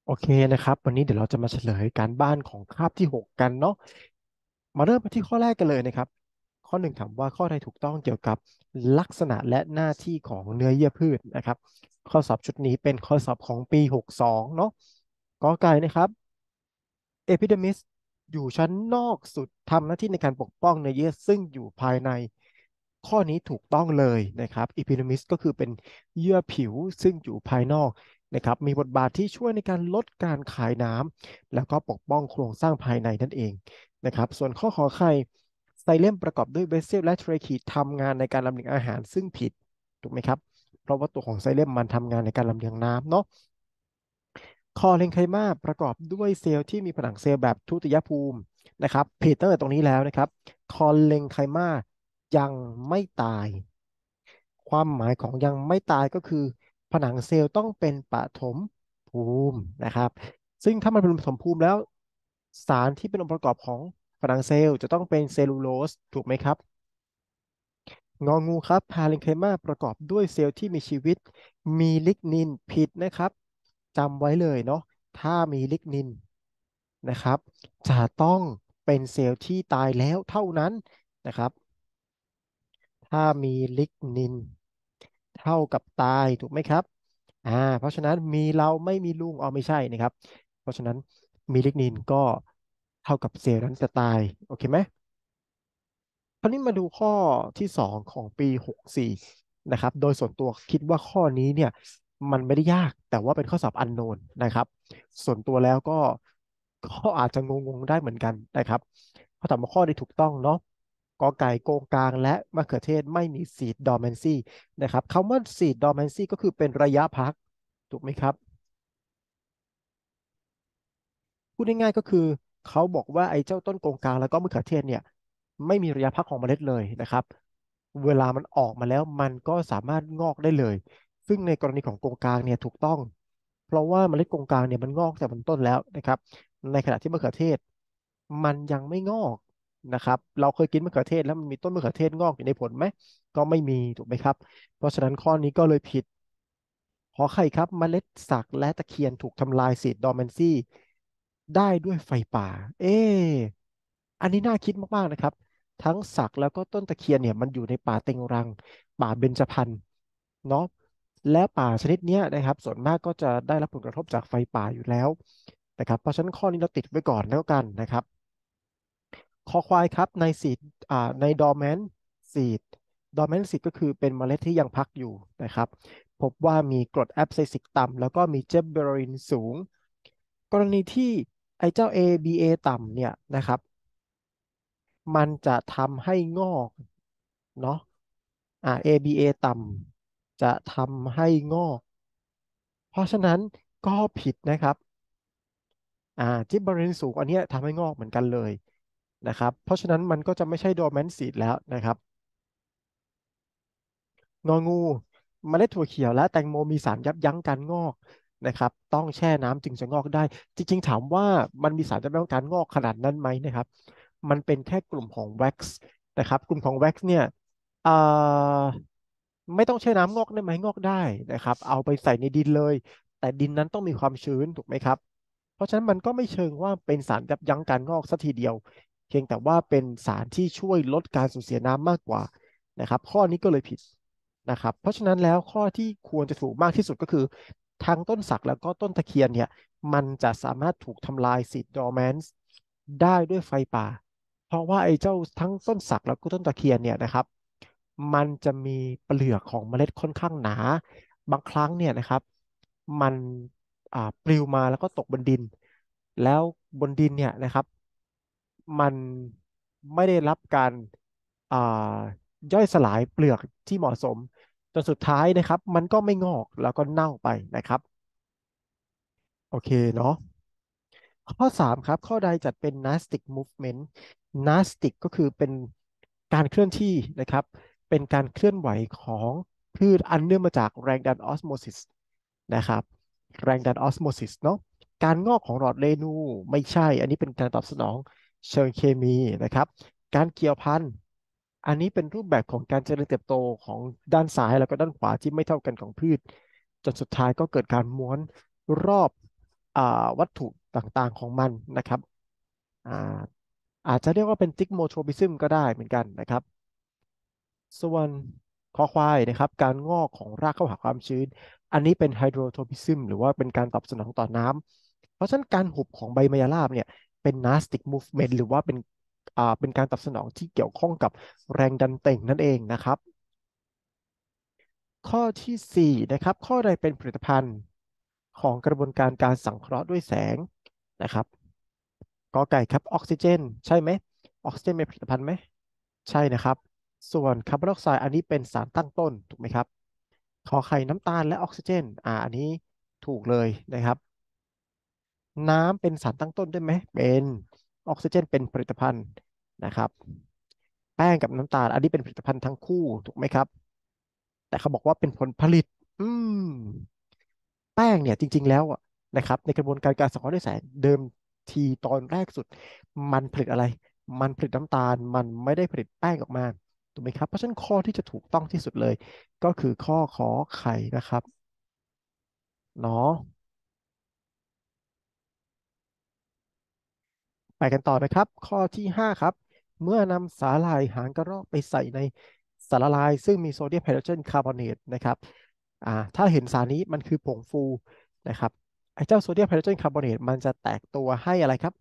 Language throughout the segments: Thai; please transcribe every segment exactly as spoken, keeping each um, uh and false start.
โอเคนะครับวันนี้เดี๋ยวเราจะมาเฉลยการบ้านของคาบที่หกกันเนาะมาเริ่มกันที่ข้อแรกกันเลยนะครับข้อหนึ่งถามว่าข้อใดถูกต้องเกี่ยวกับลักษณะและหน้าที่ของเนื้อเยื่อพืชนะครับข้อสอบชุดนี้เป็นข้อสอบของปีหกสองเนาะกอไก่นะครับเอพิเดมิสอยู่ชั้นนอกสุดทำหน้าที่ในการปกป้องเนื้อเยื่อซึ่งอยู่ภายในข้อนี้ถูกต้องเลยนะครับเอพิเดมิสก็คือเป็นเยื่อผิวซึ่งอยู่ภายนอกนะครับมีบทบาทที่ช่วยในการลดการขายน้ำแล้วก็ปกป้องโครงสร้างภายในนั่นเองนะครับส่วนข้อขอไข่ไซเลมประกอบด้วยเบสเซลและเทรคีทำงานในการลำเลียงอาหารซึ่งผิดถูกไหมครับเพราะว่าตัวของไซเลมมันทำงานในการลำเลียงน้ำเนาะ คอเลนไคมาประกอบด้วยเซลล์ที่มีผนังเซลล์แบบทุติยภูมินะครับผิดตั้งแต่ตรงนี้แล้วนะครับคอเลนไคมายังไม่ตายความหมายของยังไม่ตายก็คือผนังเซลล์ต้องเป็นปฐมภูมินะครับซึ่งถ้ามันเป็นปฐมภูมิแล้วสารที่เป็นองค์ประกอบของผนังเซลล์จะต้องเป็นเซลลูโลสถูกไหมครับ งองูครับพาเรนไคมาประกอบด้วยเซลล์ที่มีชีวิตมีลิกนินผิดนะครับจำไว้เลยเนาะถ้ามีลิกนินนะครับจะต้องเป็นเซลล์ที่ตายแล้วเท่านั้นนะครับถ้ามีลิกนินเท่ากับตายถูกไหมครับอ่าเพราะฉะนั้นมีเราไม่มีลุงอ๋อไม่ใช่นะครับเพราะฉะนั้นมีลิกนินก็เท่ากับเซลล์นั้นจะตายโอเคไหม คราวนี้มาดูข้อที่สองของปีหกสี่นะครับโดยส่วนตัวคิดว่าข้อนี้เนี่ยมันไม่ได้ยากแต่ว่าเป็นข้อสอบอันโนนนะครับส่วนตัวแล้วก็ก็อาจจะงงๆได้เหมือนกันนะครับเขาถามว่าข้อนี้ถูกต้องเนาะกอไก่โกงกลางและมะเขือเทศไม่มีซีดดอร์แมนซีนะครับคำว่าซีดดอร์แมนซีก็คือเป็นระยะพักถูกไหมครับ พูดง่ายๆก็คือเขาบอกว่าไอ้เจ้าต้นกงกลางแล้วก็มะเขือเทศเนี่ยไม่มีระยะพักของเมล็ดเลยนะครับเวลามันออกมาแล้วมันก็สามารถงอกได้เลยซึ่งในกรณีของกงกลางเนี่ยถูกต้องเพราะว่าเมล็ดกงกลางเนี่ยมันงอกแต่บนต้นแล้วนะครับในขณะที่มะเขือเทศมันยังไม่งอกนะครับเราเคยกินมะเขือเทศแล้วมันมีต้นมะเขือเทศงอกอยู่ในผลไหมก็ไม่มีถูกไหมครับเพราะฉะนั้นข้อนี้ก็เลยผิด ขอไข่ครับเมล็ดสักและตะเคียนถูกทำลายซีดดอร์แมนซี่ได้ด้วยไฟป่าเอะอันนี้น่าคิดมากๆนะครับทั้งสักแล้วก็ต้นตะเคียนเนี่ยมันอยู่ในป่าเต็งรังป่าเบญจพรรณเนาะและป่าชนิดเนี้ยนะครับส่วนมากก็จะได้รับผลกระทบจากไฟป่าอยู่แล้วนะครับเพราะฉะนั้นข้อนี้เราติดไว้ก่อนแล้วกันนะครับคอควายครับในซีดอ่าในดอร์แมนซีดดอร์แมนซีดก็คือเป็นเมล็ดที่ยังพักอยู่นะครับ พบว่ามีกรดแอปไซซิกต่ำแล้วก็มีเจบเบอรินสูงกรณีที่ไอ้เจ้า เอ บี เอ ต่ำเนี่ยนะครับมันจะทำให้งอกเนาะอ่า เอ บี เอ ต่ำจะทำให้งอกเพราะฉะนั้นก็ผิดนะครับอ่าจิบเบอรินสูงอันเนี้ยทำให้งอกเหมือนกันเลยนะครับเพราะฉะนั้นมันก็จะไม่ใช่โดแมนซีดแล้วนะครับ งองูเมล็ดถั่วเขียวและแตงโมมีสารยับยั้งการงอกนะครับต้องแช่น้ำจึงจะงอกได้จริงๆถามว่ามันมีสารยับยั้งการงอกขนาดนั้นไหมนะครับมันเป็นแค่กลุ่มของแว็กซ์นะครับกลุ่มของแว็กซ์เนี่ยเอ่อไม่ต้องแช่น้ำงอกได้ไหมงอกได้นะครับเอาไปใส่ในดินเลยแต่ดินนั้นต้องมีความชื้นถูกไหมครับเพราะฉะนั้นมันก็ไม่เชิงว่าเป็นสารยับยั้งการงอกสัทีเดียวเพียงแต่ว่าเป็นสารที่ช่วยลดการสูญเสียน้ำมากกว่านะครับข้อนี้ก็เลยผิด นะครับเพราะฉะนั้นแล้วข้อที่ควรจะถูกมากที่สุดก็คือทั้งต้นสักแล้วก็ต้นตะเคียนเนี่ยมันจะสามารถถูกทำลายซีดดอร์แมนซ์ได้ด้วยไฟป่าเพราะว่าไอ้เจ้าทั้งต้นสักแล้วก็ต้นตะเคียนเนี่ยนะครับมันจะมีเปลือกของเมล็ดค่อนข้างหนาบางครั้งเนี่ยนะครับมันอ่าปลิวมาแล้วก็ตกบนดินแล้วบนดินเนี่ยนะครับมันไม่ได้รับการอ่า ย่อยสลายเปลือกที่เหมาะสมจนสุดท้ายนะครับมันก็ไม่งอกแล้วก็เน่าไปนะครับโอเคเนาะข้อสามครับข้อใดจัดเป็น Nastic movement Nastic ก็คือเป็นการเคลื่อนที่นะครับเป็นการเคลื่อนไหวของพืชอันเนื่องมาจากแรงดันออสโมซิสนะครับแรงดันออสโมซิสเนาะการงอกของหลอดเรนูไม่ใช่อันนี้เป็นการตอบสนองเชิงเคมีนะครับการเกี่ยวพัน อันนี้เป็นรูปแบบของการเจริญเติบโตของด้านซ้ายแล้วก็ด้านขวาที่ไม่เท่ากันของพืชจนสุดท้ายก็เกิดการม้วนรอบอ่าวัตถุต่างๆของมันนะครับอ่าอาจจะเรียกว่าเป็นติกโมโทรพิซึมก็ได้เหมือนกันนะครับส่วนคอควายนะครับการงอกของรากเข้าหาความชื้นอันนี้เป็นไฮโดรโทรพิซึมหรือว่าเป็นการตอบสนองต่อน้ำเพราะฉะนั้นการหุบของใบไมยราบเนี่ยเป็นนาสติกมูฟเมนต์หรือว่าเป็นอ่าเป็นการตอบสนองที่เกี่ยวข้องกับแรงดันเต่งนั่นเองนะครับข้อที่สี่นะครับข้อใดเป็นผลิตภัณฑ์ของกระบวนการการสังเคราะห์ด้วยแสงนะครับกอไก่ครับออกซิเจนใช่ไหมออกซิเจนเป็นผลิตภัณฑ์ไหมใช่นะครับส่วนคาร์บอนไดออกไซด์อันนี้เป็นสารตั้งต้นถูกไหมครับขอไข่น้ำตาลและออกซิเจนอ่าอันนี้ถูกเลยนะครับน้ำเป็นสารตั้งต้นด้วยไหมเป็นออกซิเจนเป็นผลิตภัณฑ์นะครับแป้งกับน้ำตาลอันนี้เป็นผลิตภัณฑ์ทั้งคู่ถูกไหมครับแต่เขาบอกว่าเป็นผลผลิตอืม แป้งเนี่ยจริงๆแล้วอะนะครับในกระบวนการการสังเคราะห์ด้วยแสงเดิมทีตอนแรกสุดมันผลิตอะไรมันผลิตน้ำตาลมันไม่ได้ผลิตแป้งออกมาถูกไหมครับเพราะฉะนั้นข้อที่จะถูกต้องที่สุดเลยก็คือข้อขอไข่นะครับเนาะไปกันต่อนะครับข้อที่ห้าครับเมื่อนำสาหร่ายหางกระรอกไปใส่ในสารละลายซึ่งมีโซเดียมไฮโดรเจนคาร์บอเนตนะครับอ่าถ้าเห็นสารนี้มันคือผงฟูนะครับไอ้เจ้าโซเดียมไฮโดรเจนคาร์บอเนตมันจะแตกตัวให้อะไรครับ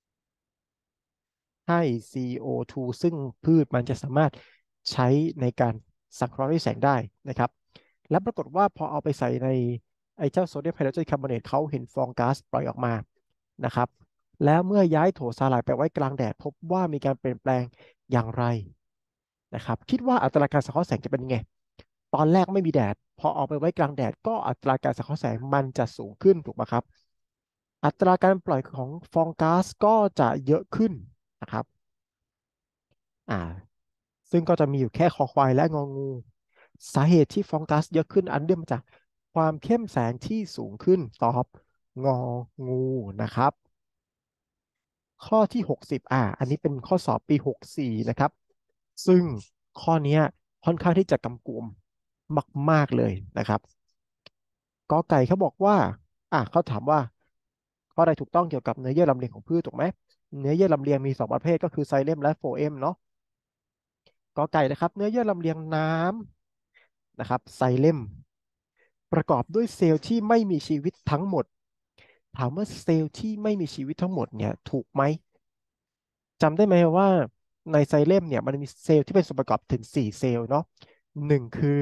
ให้ ซี โอ ทู ซึ่งพืชมันจะสามารถใช้ในการสังเคราะห์ด้วยแสงได้นะครับและปรากฏว่าพอเอาไปใส่ในไอ้เจ้าโซเดียมไฮโดรเจนคาร์บอเนตเขาเห็นฟองก๊าซปล่อยออกมานะครับแล้วเมื่อย้ายโถสาหร่ายไปไว้กลางแดดพบว่ามีการเปลี่ยนแปลงอย่างไรนะครับคิดว่าอัตราการสังเคราะห์แสงจะเป็นยังไงตอนแรกไม่มีแดดพอเอาไปไว้กลางแดดก็อัตราการสังเคราะห์แสงมันจะสูงขึ้นถูกไหมครับอัตราการปล่อยของฟองก๊าซก็จะเยอะขึ้นนะครับ อ่าซึ่งก็จะมีอยู่แค่คอควายและงองูสาเหตุที่ฟองกัสเยอะขึ้นอันเนื่องมาจากความเข้มแสงที่สูงขึ้นตอบงองูนะครับข้อที่หกสิบอ่าอันนี้เป็นข้อสอบปีหกสิบสี่นะครับซึ่งข้อเนี้ยค่อนข้างที่จะกำกวมมากๆเลยนะครับกอไก่เขาบอกว่าอ่าเขาถามว่าข้อใดถูกต้องเกี่ยวกับเนื้อเยื่อลำเลียงของพืชถูกไหมเนื้อเยื่อลำเลียงมีสองประเภทก็คือไซเลมและโฟเอมเนาะ กอไก่นะครับเนื้อเยื่อลำเลียงน้ำนะครับไซเลมประกอบด้วยเซลล์ที่ไม่มีชีวิตทั้งหมดถามว่าเซลล์ที่ไม่มีชีวิตทั้งหมดเนี่ยถูกไหมจำได้ไหมว่าในไซเลมเนี่ยมันมีเซลล์ที่เป็นส่วนประกอบถึงสี่เซลล์เนาะหนึ่งคือ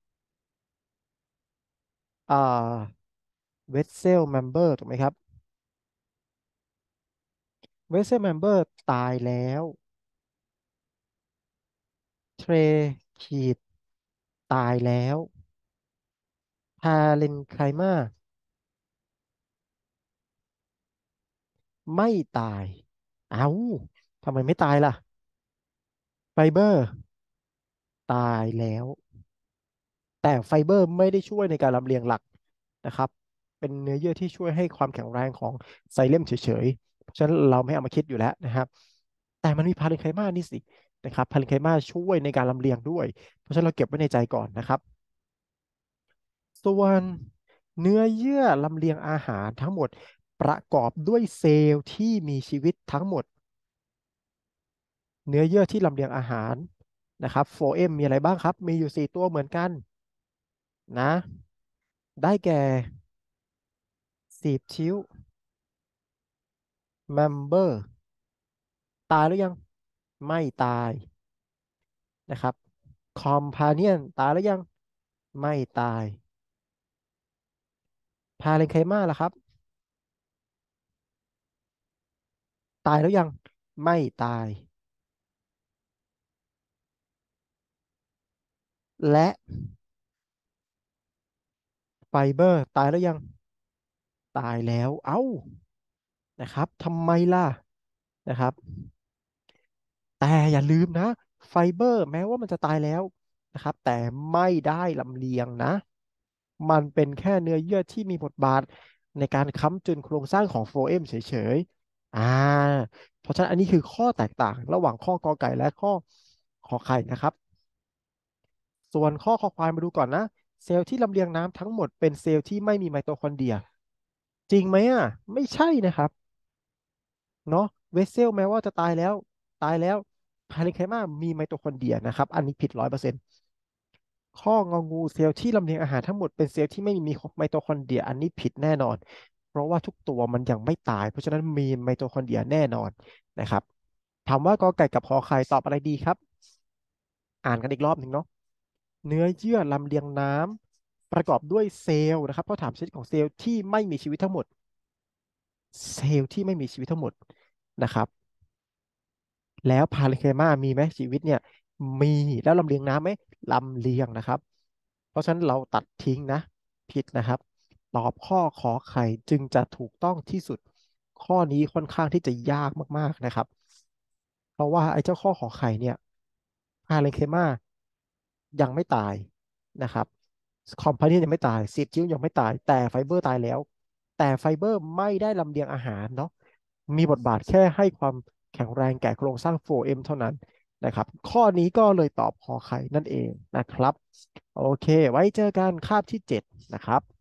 อ่าเวสเซลแมมเบอร์ถูกไหมครับเวสเซลแมมเบอร์ตายแล้วเทรคีดตายแล้วพาเลนไคมาไม่ตายเอ้าทำไมไม่ตายล่ะไฟเบอร์ ตายแล้วแต่ไฟเบอร์ไม่ได้ช่วยในการลำเลียงหลักนะครับเป็นเนื้อเยื่อที่ช่วยให้ความแข็งแรงของไซเลมเฉยๆเพราะฉะนั้นเราไม่เอามาคิดอยู่แล้วนะครับแต่มันมีพาเรนไคมานี่สินะครับพาเรนไคมาช่วยในการลำเลียงด้วยเพราะฉะนั้นเราเก็บไว้ในใจก่อนนะครับส่วนเนื้อเยื่อลำเลียงอาหารทั้งหมดประกอบด้วยเซลล์ที่มีชีวิตทั้งหมดเนื้อเยื่อที่ลำเลียงอาหารนะครับโฟเอมมีอะไรบ้างครับมีอยู่สี่ตัวเหมือนกันนะได้แก่สีบชิ้วแมมเบอร์ตายหรือยังไม่ตายนะครับคอมพาเนียนตายหรือยังไม่ตายพาเรนไคมาล่ะครับตายหรือยังไม่ตายและไฟเบอร์ตายหรือยังตายแล้วเอ้านะครับทำไมล่ะนะครับแต่อย่าลืมนะไฟเบอร์แม้ว่ามันจะตายแล้วนะครับแต่ไม่ได้ลำเลียงนะมันเป็นแค่เนื้อเยื่อที่มีบทบาทในการค้ำจุนโครงสร้างของโฟเอมเฉยๆอ่าเพราะฉะนั้นอันนี้คือข้อแตกต่างระหว่างข้อกอไก่และข้อขอไข่นะครับส่วนข้อคอควายมาดูก่อนนะเซลล์ที่ลำเลียงน้ำทั้งหมดเป็นเซลล์ที่ไม่มีไมโตคอนเดรียจริงไหมอ่ะไม่ใช่นะครับเนาะเวสเซลแม้ว่าจะตายแล้วตายแล้วพาเรนไคมามีไมโตคอนเดรียนะครับอันนี้ผิดร้อยเปอร์เซ็นต์ข้ององูเซลล์ที่ลำเลียงอาหารทั้งหมดเป็นเซลล์ที่ไม่มีไมโตคอนเดรียอันนี้ผิดแน่นอนเพราะว่าทุกตัวมันยังไม่ตายเพราะฉะนั้นมีไมโตคอนเดรียแน่นอนนะครับถามว่ากอไก่กับขอไข่ตอบอะไรดีครับอ่านกันอีกรอบหนึ่งเนาะ เนื้อเยื่อลำเลียงน้ำประกอบด้วยเซลล์นะครับเขาถามชนิดของเซลล์ที่ไม่มีชีวิตทั้งหมดเซลล์ที่ไม่มีชีวิตทั้งหมดนะครับแล้วพาเรนไคมามีไหมชีวิตเนี่ยมีแล้วลำเลียงน้ำไหมลำเลียงนะครับเพราะฉะนั้นเราตัดทิ้งนะผิดนะครับตอบข้อขอไข่จึงจะถูกต้องที่สุดข้อนี้ค่อนข้างที่จะยากมากๆนะครับเพราะว่าไอ้เจ้าข้อขอไข่เนี่ยพาเรนไคมายังไม่ตายนะครับคอมพานียังไม่ตายซีดจิ้วยังไม่ตายแต่ไฟเบอร์ตายแล้วแต่ไฟเบอร์ไม่ได้ลำเลียงอาหารเนาะมีบทบาทแค่ให้ความแข็งแรงแก่โครงสร้าง โฟร์ เอ็ม เท่านั้นนะครับข้อนี้ก็เลยตอบขอไข่นั่นเองนะครับโอเคไว้เจอกันคาบที่เจ็ดนะครับ